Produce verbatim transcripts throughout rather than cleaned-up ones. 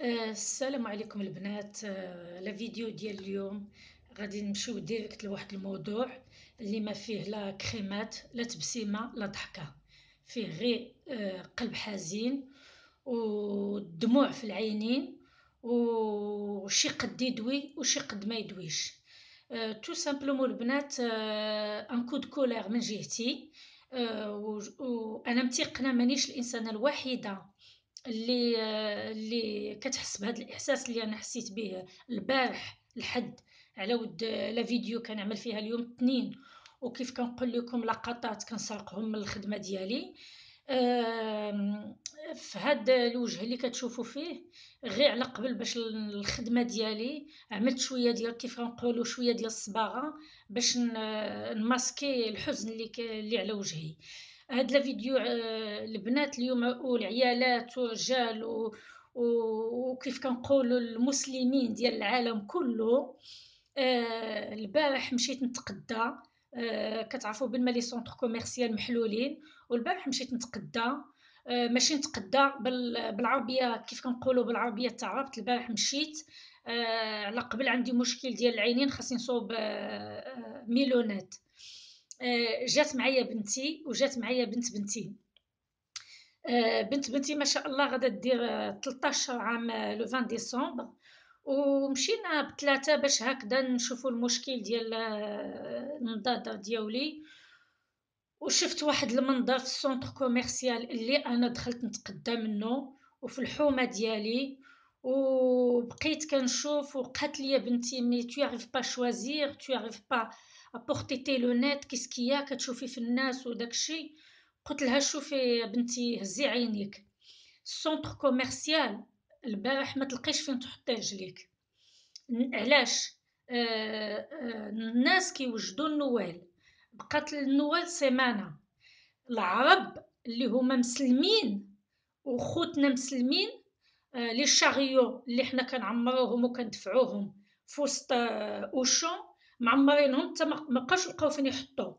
آه، السلام عليكم البنات. آه، لا فيديو ديال اليوم غادي نمشيو ديريكت لواحد الموضوع اللي ما فيه لا كريمات لا تبسيمه لا ضحكه. فيه غير آه، قلب حزين والدموع في العينين، وشي قد يدوي وشي قد ما يدويش. آه، تو سامبلومون البنات، ان كود كولير من جهتي. آه، و- وانا متيقنه مانيش الانسانه الوحيده اللي اللي كتحس بهذا الاحساس اللي انا حسيت به البارح الحد، على ود لا فيديو كنعمل فيها اليوم الاثنين، وكيف كنقول لكم لقطات كنسرقهم من الخدمه ديالي. آم، في هذا الوجه اللي كتشوفوا فيه، غير على قبل باش الخدمه ديالي عملت شويه ديال كيف كنقولوا شويه ديال الصباغه باش ن- نماسكي الحزن اللي ك- اللي على وجهي. هاد لا فيديو آه، البنات اليوم والعيالات والرجال و- و- وكيف كنقولوا المسلمين ديال العالم كله. آه، البارح مشيت نتقدى. آه، كتعرفوا بان لي سونتر كوميرسيال محلولين، والبارح مشيت نتقدى. آه، ماشي نتقدى بال- بالعربيه، كيف كنقولوا بالعربيه تعربت البارح مشيت. آه، على قبل عندي مشكل ديال العينين، خاصني نصوب آه، آه، ميلونات. آه، جات معايا بنتي وجات معايا بنت بنتي. آه، بنت بنتي ما شاء الله غادا دير آه، ثلاثطاش عام، آه، لو عشرين ديسمبر. ومشينا بثلاثة باش هكذا نشوفوا المشكل ديال آه، النضاده ديالي. وشفت واحد المنظر في السونتر كوميرسيال اللي انا دخلت نتقدى منه وفي الحومه ديالي. وبقيت كنشوف، وقالت لي بنتي مي تو arrives با شوازير، تو arrives با ابورتي تي لونيت، كيسكيا كتشوفي في الناس وداكشي. قلت لها شوفي يا بنتي، هزي عينيك، السونتر كوميرسيال البارح ما تلقيش فين تحطي رجليك. علاش؟ آه آه الناس كيوجدوا النوال، بقات النوال سيمانه. العرب اللي هما مسلمين وخوتنا مسلمين، آه لي شاريو اللي حنا كنعمروهم وكندفعوهم في وسط آه اوشون، معمرينهم حتى ما بقاوش لقاو فين يحطوا.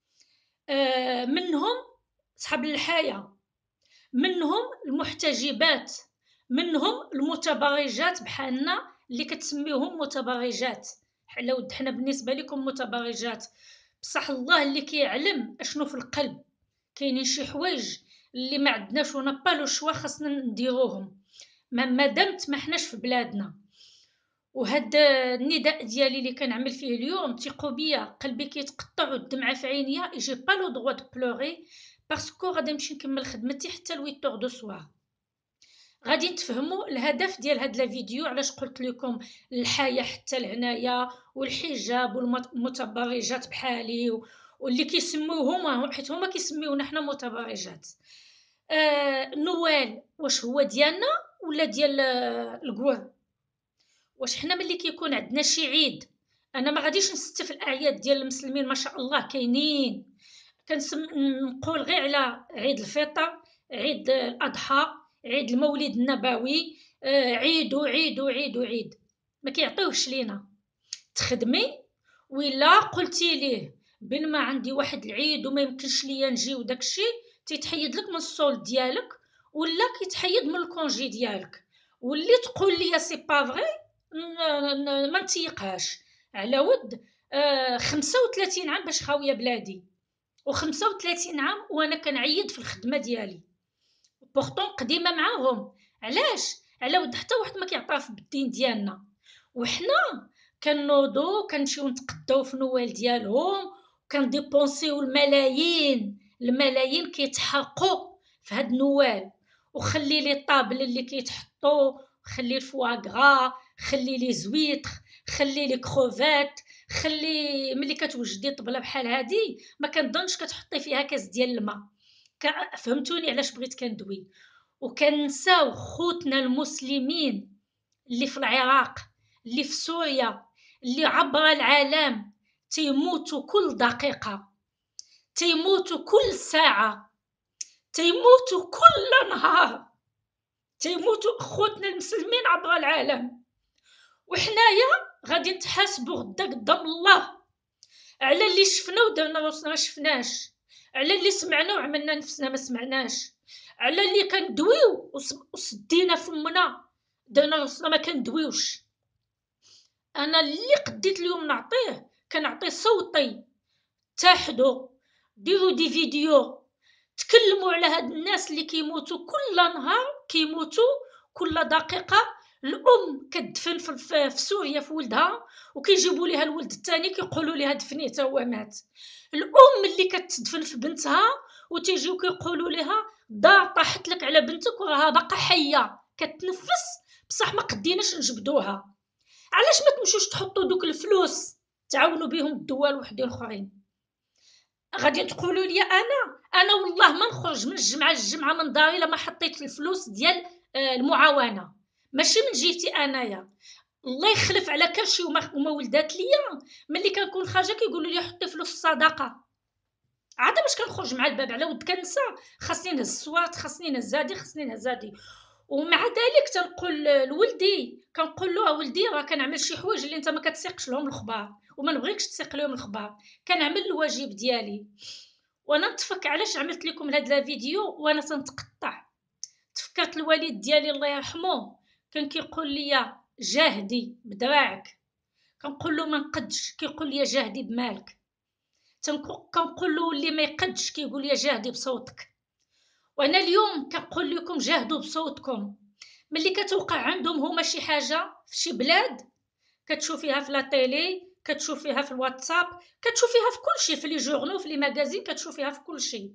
آه منهم صحاب الحياه، منهم المحتجبات، منهم المتبرجات بحالنا اللي كتسميوهم متبرجات. حنا ود حنا بالنسبه لكم متبرجات، بصح الله اللي كيعلم اشنو في القلب. كاينين شي حوايج اللي ما عندناش ونا با لو شوا، خاصنا نديروهم ما مادامت ما حناش في بلادنا. وهذا النداء ديالي اللي كنعمل فيه اليوم، ثقوا بيا قلبي كيتقطع والدمعه في عينيا، اي جي با لو دروا دو بلوري، باسكو غادي نمشي نكمل خدمتي حتى ل ثمانية دو سوار. غادي تفهموا الهدف ديال هاد لا فيديو، علاش قلت لكم الحياه حتى لهنايا، والحجاب والمتبرجات بحالي و- واللي كيسموهم، حيت هما كيسميونا حنا متبرجات. آه نوال واش هو ديالنا ولا ديال آه، الكوار؟ واش حنا ملي كيكون عندنا شي عيد، انا ما غاديش نستف في الاعياد ديال المسلمين، ما شاء الله كاينين، كنسم نقول غير على عيد الفطر، عيد الاضحى، عيد المولد النبوي. آه، عيد وعيد وعيد وعيد، ما كيعطيوش لينا. تخدمي ولا قلتي ليه بين ما عندي واحد العيد وما يمكنش ليا نجي وداكشي، تيتحيد لك من الصول ديالك، ولا كيتحيد من الكونجي ديالك. واللي تقول لي سي با فري، ما نتيقهاش. على ود آه خمسة وثلاثين عام باش خاويه بلادي، وخمسة وثلاثين عام وانا كنعيد في الخدمه ديالي، بورتون قديمه معاهم. علاش؟ على ود حتى واحد ما كيعترف بالدين ديالنا، وحنا كنوضو كنمشيو نتقداو في نوال ديالهم، وكنديبونسيو الملايين الملايين كيتحرقوا في هاد نوال. وخلي لي طابل اللي كيتحطوا، خلي الفواغرا، خلي لي زويتر، خلي لي كروفات، خلي ملي كتوجدي طبله بحال هادي ما كنظنش كتحطي فيها كاس ديال الماء. فهمتوني علاش بغيت كندوي؟ وكنساو خوتنا المسلمين اللي في العراق، اللي في سوريا، اللي عبر العالم تيموتوا كل دقيقة، تيموتوا كل ساعة، تيموتوا كل نهار، تيموتوا خوتنا المسلمين عبر العالم. وحنايا غادي نتحاسبوا غدا قدام الله على اللي شفنا ودرنا راسنا ما شفناش، على اللي سمعنا وعملنا نفسنا ما سمعناش، على اللي كندويو وسدينا فمنا درنا راسنا ما كندويوش. انا اللي قديت اليوم نعطيه كنعطي صوتي. اتحدوا، ديروا دي فيديو، تكلموا على هاد الناس اللي كيموتوا كل نهار، كيموتوا كل دقيقه. الام كتدفن في, في سوريا في ولدها، وكيجيبوا ليها الولد الثاني كيقولوا ليها دفنيه تا هو مات. الام اللي كتدفن في بنتها وتيجيو كيقولوا ليها دار طاحت لك على بنتك وراها باقا حيه كتنفس بصح ما قديناش نجبدوها. علاش ما تمشوش تحطوا دوك الفلوس تعاونوا بهم الدول وحدين اخرين؟ غادي تقولوا لي انا انا والله ما نخرج من الجمعه للجمعه من داري الا ما حطيت الفلوس ديال المعاونه، ماشي من جهتي انايا. الله يخلف على كرشي وما ولدات ليا ملي كنكون خارجه كيقولوا لي حطي فلوس الصدقه. عاد باش كنخرج مع الباب على ود كنسى خاصني نهز الصوات، خاصني نهز هادي، خاصني نهز هادي. ومع ذلك تنقول لولدي، كنقول له ولدي راه كنعمل شي حوايج اللي انت ما كتسيقش لهم الخبار وما نبغيكش تسيق لهم الخبار، كنعمل الواجب ديالي. وانا نتفك علاش عملت لكم هاد لا فيديو وانا تنتقطع. تفكرت الوالد ديالي الله يرحمه كان كيقول لي جاهدي بدراعك، كنقول له ما نقدش، كيقول لي جاهدي بمالك. كنقول له اللي ما يقدش كيقول لي جاهدي بصوتك. وانا اليوم كنقول لكم جاهدوا بصوتكم. ملي كتوقع عندهم هما شي حاجه في شي بلاد كتشوفيها في لا تيلي، كتشوفيها في الواتساب، كتشوفيها في كل شيء، في لي جورنو، في لي ماغازين، كتشوفيها في كل شيء.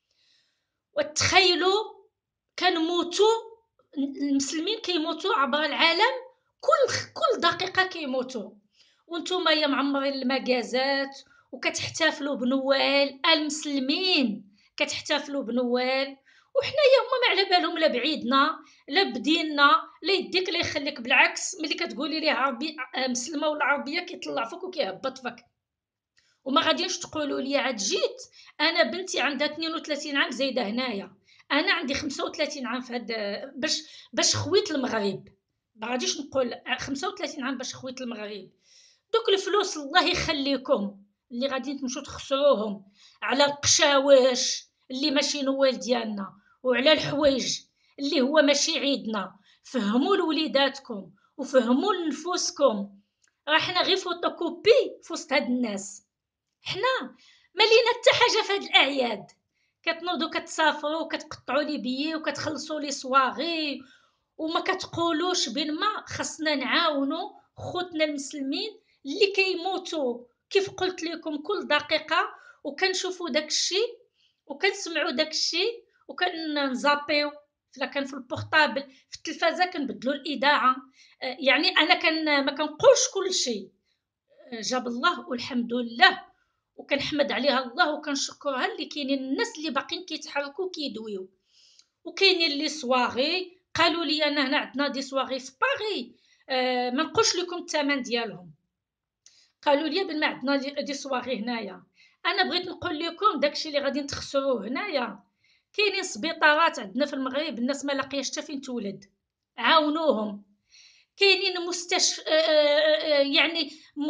وتخيلوا كنموتوا المسلمين كيموتوا عبر العالم، كل كل دقيقه كيموتوا، وانتم يا معمرين المجازات وكتحتفلوا بنوال. المسلمين كتحتفلوا بنوال وحنايا هما ما على بالهم لا بعيدنا لا بديننا لا يديك لا يخليك. بالعكس ملي كتقولي ليه عربي مسلمه ولا عربيه كيطلع فيك وكيهبط فيك. وما غاديش تقولوا لي عاد جيت انا بنتي عندها اثنين وثلاثين عام زايده هنايا، انا عندي خمسة وثلاثين عام في هاد باش باش خويت المغرب. ما غاديش نقول خمسة وثلاثين عام باش خويت المغرب. دوك الفلوس الله يخليكم اللي غادي تمشوا تخسروهم على القشاوش اللي ماشي نوال ديالنا وعلى الحوايج اللي هو ماشي عيدنا، فهموا لوليداتكم وفهموا لنفوسكم. راه حنا غير فوتوكوبي في وسط هاد الناس. حنا مالينا حتى حاجه في هاد الاعياد، كتنوضوا كتسافروا وكتقطعوا لي بيي وكتخلصوا لي صواغي وما كتقولوش بين ما خصنا نعاونوا خوتنا المسلمين اللي كيموتوا كيف قلت لكم كل دقيقه. وكنشوفوا داك الشيء وكنسمعوا داك الشيء وكنزابيو لا كان في البورطابل في التلفازه كنبدلوا الاذاعه. يعني انا كان ما كنقولش كل شيء جاب الله والحمد لله وكنحمد عليها الله وكنشكرها اللي كاينين الناس اللي باقيين كيتحركوا كيدويو. وكاينين لي سواغي قالوا لي انا هنا عندنا دي سواغي في باغي، آه ما نقولش لكم الثمن ديالهم، قالوا لي بان ما عندنا دي سواغي هنايا. انا بغيت نقول لكم داكشي اللي غادي تخسروه هنايا. كاينين سبيطارات عندنا في المغرب الناس ما لاقياش حتى فين تولد، عاونوهم. كاينين مستشفى يعني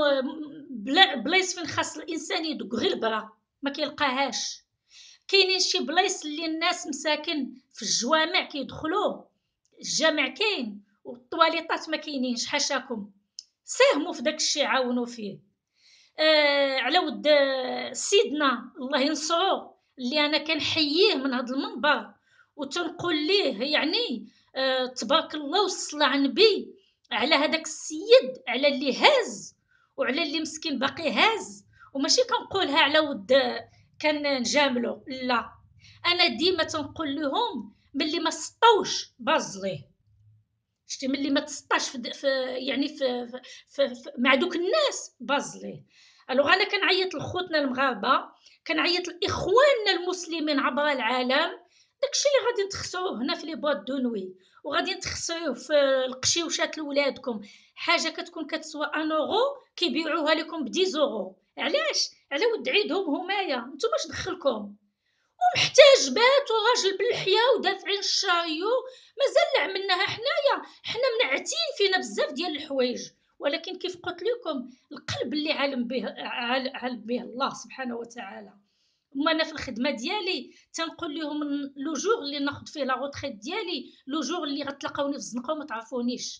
بلايص فين خاص الانسان يدق غير البرا ما كيلقاهاش. كاينين شي بلايص اللي الناس مساكن في الجوامع كيدخلوا الجامع كاين والطواليطات ما كاينينش حاشاكم. ساهموا في داك الشيء عاونوا فيه. آه على ود سيدنا الله ينصرو اللي انا كنحييه من هذا المنبر وتنقول ليه يعني آه تبارك الله والصلاه على النبي على هذاك السيد، على اللي هاز وعلى اللي مسكين باقي هاز. وماشي كنقولها على ود كنجاملو، لا، انا ديما تنقول لهم ملي ما سطوش باز ليه. شتي ملي ما تسطاش في, في يعني في, في, في مع دوك الناس باز ليه. الوغ انا كنعيط لخوتنا المغاربه، كنعيط لاخواننا المسلمين عبر العالم. داكشي اللي غادي تخسروه هنا في لي بواط دو نوي وغادي تخسروه في القشيوشات لولادكم، حاجه كتكون كتسوى ان اورو كيبيعوها لكم ب عشرة اورو. علاش؟ على ود عيدهم همايا، نتوما اش دخلكم؟ ومحتاج بات وراجل بالحياه ودافعين الشاريو مازال عملناها حنايا. حنا منعتين فينا بزاف ديال الحوايج، ولكن كيف قلت لكم القلب اللي عالم به عالم به الله سبحانه وتعالى. هما انا في الخدمه ديالي تنقول لهم لو جور اللي ناخذ فيه لا روتريت ديالي، لو جور اللي غتلقاوني في الزنقه وما تعرفونيش.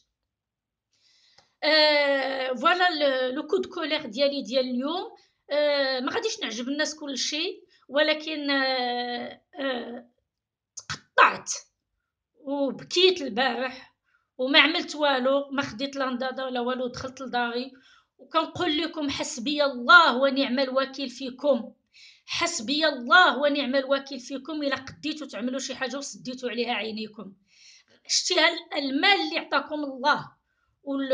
آه فوالا لو كود كولير ديالي ديال اليوم. آه ما غاديش نعجب الناس كل شيء، ولكن آه آه تقطعت وبكيت البارح وما عملت والو، ما خديت لا نضاده ولا والو، دخلت لداري وكنقول لكم حسبي الله ونعم الوكيل فيكم. حسبي الله ونعم الوكيل فيكم الا قديتوا تعملوا شي حاجه وسديتوا عليها عينيكم. شتي المال اللي عطاكم الله وال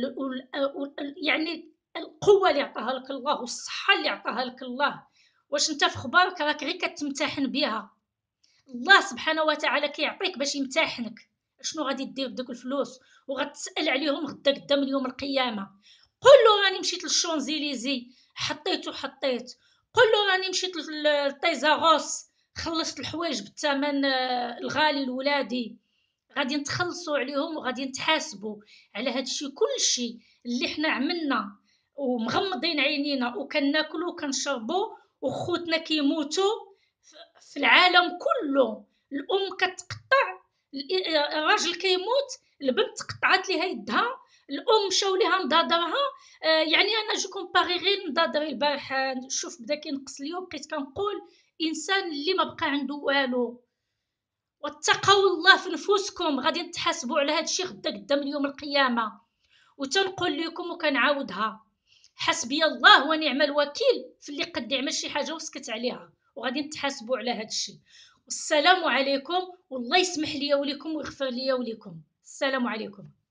يعني القوه اللي عطاها لك الله والصحه اللي عطاها لك الله، واش انت في خبارك راك غير كتمتحن بها؟ الله سبحانه وتعالى كيعطيك باش يمتحنك. شنو غادي دير بدوك الفلوس؟ وغتسال عليهم غدا قدام اليوم القيامه. قول له راني مشيت للشونزيليزي حطيت وحطيت، قول له راني مشيت للطيزاغوس خلصت الحوايج بالثمن الغالي لولادي. غادي نتخلصوا عليهم وغادي نتحاسبوا على هذا الشيء كلشي اللي حنا عملنا ومغمضين عينينا وكناكلوا وكنشربوا وخوتنا كيموتوا في العالم كله. الام كتقطع، الراجل كيموت، البنت قطعت ليها يدها، الام مشاو ليها نضاضرها. آه يعني انا جو كومباري غير نضاضري البارح شوف بدا كينقص ليا وبقيت كنقول انسان اللي ما بقى عنده والو. واتقوا الله في نفوسكم، غادي نتحاسبوا على هذا الشيء غدا قدام اليوم القيامه. وتنقول لكم وكنعاودها، حسبي الله ونعم الوكيل في اللي قد يعمل شي حاجه وسكت عليها، وغادي نتحاسبوا على هذا الشيء. والسلام عليكم، والله يسمح لي وليكم ويغفر لي وليكم. السلام عليكم.